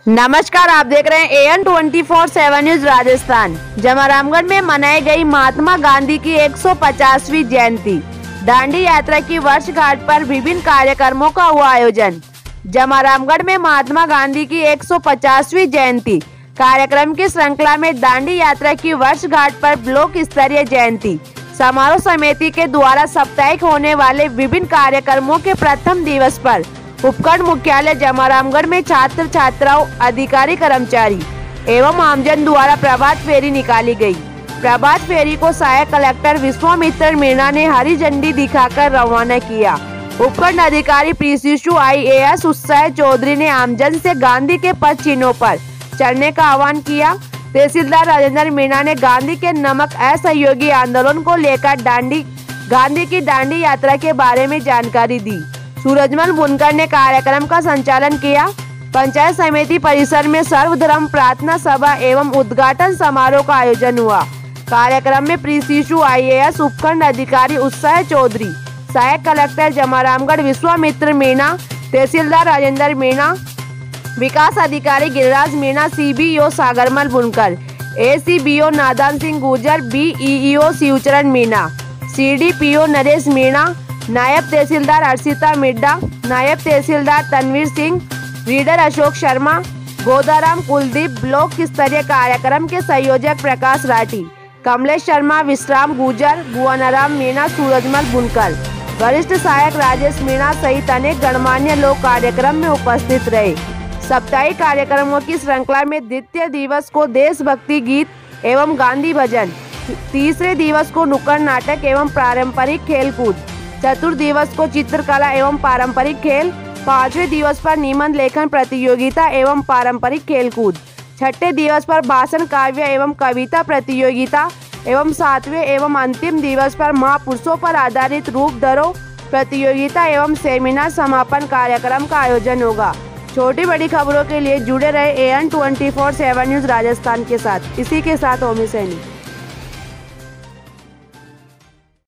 नमस्कार, आप देख रहे हैं AN 24/7 न्यूज राजस्थान। जमारामगढ़ में मनाई गई महात्मा गांधी की 150वीं जयंती। दांडी यात्रा की वर्षगांठ पर विभिन्न कार्यक्रमों का हुआ आयोजन। जमारामगढ़ में महात्मा गांधी की 150वीं जयंती कार्यक्रम की श्रृंखला में दांडी यात्रा की वर्षगांठ पर ब्लॉक स्तरीय जयंती समारोह समिति के द्वारा साप्ताहिक होने वाले विभिन्न कार्यक्रमों के प्रथम दिवस पर उपखंड मुख्यालय जमारामगढ़ में छात्र छात्राओं, अधिकारी कर्मचारी एवं आमजन द्वारा प्रभात फेरी निकाली गई। प्रभात फेरी को सहायक कलेक्टर विश्वामित्र मीणा ने हरी झंडी दिखाकर रवाना किया। उपखंड अधिकारी प्रीशिशु IAS उत्साह चौधरी ने आमजन से गांधी के पद चिन्हों पर चढ़ने का आह्वान किया। तहसीलदार राजेंद्र मीणा ने गांधी के नमक असहयोगी आंदोलन को लेकर गांधी की दांडी यात्रा के बारे में जानकारी दी। सूरजमल बुनकर ने कार्यक्रम का संचालन किया। पंचायत समिति परिसर में सर्वधर्म प्रार्थना सभा एवं उद्घाटन समारोह का आयोजन हुआ। कार्यक्रम में प्रीशिशु IAS उपखंड अधिकारी उत्साह चौधरी, सहायक कलेक्टर जमारामगढ़ विश्वामित्र मीणा, तहसीलदार राजेंद्र मीणा, विकास अधिकारी गिरिराज मीणा, CBO सागरमल बुनकर, ACBO नादान सिंह गुर्जर, BEO शिवचरण मीणा, CDPO नरेश मीणा, नायब तहसीलदार अर्षिता मिड्डा, नायब तहसीलदार तनवीर सिंह, रीडर अशोक शर्मा, गोदाराम कुलदीप, ब्लॉक स्तरीय कार्यक्रम के संयोजक प्रकाश राठी, कमलेश शर्मा, विश्राम गुर्जर, भुवनाराम मीणा, सूरजमल बुनकर, वरिष्ठ सहायक राजेश मीणा सहित अनेक गणमान्य लोग कार्यक्रम में उपस्थित रहे। साप्ताहिक कार्यक्रमों की श्रृंखला में द्वितीय दिवस को देशभक्ति गीत एवं गांधी भजन, तीसरे दिवस को नुक्कड़ नाटक एवं पारंपरिक खेलकूद, चतुर्थ दिवस को चित्रकला एवं पारंपरिक खेल, पांचवें दिवस पर निबंध लेखन प्रतियोगिता एवं पारंपरिक खेलकूद, छठे दिवस पर भाषण काव्य एवं कविता प्रतियोगिता एवं सातवें एवं अंतिम दिवस पर महापुरुषों पर आधारित रूप धरो प्रतियोगिता एवं सेमिनार समापन कार्यक्रम का आयोजन होगा। छोटी बड़ी खबरों के लिए जुड़े रहे AN 24/7 न्यूज राजस्थान के साथ। इसी के साथ ओमी सैनी।